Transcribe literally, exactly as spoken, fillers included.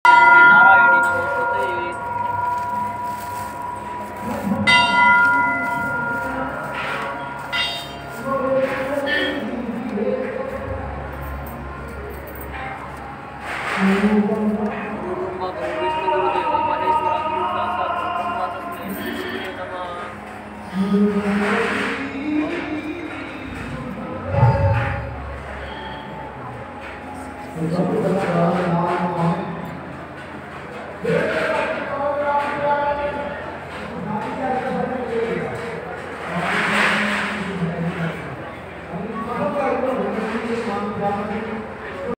नारायणी नमोस्तुते। गुरुर्ब्रह्मा गुरुर्विष्णु गुरुदेवो महेश्वरः गुरुः साक्षात् परब्रह्म तस्मै श्री गुरुवे नमः।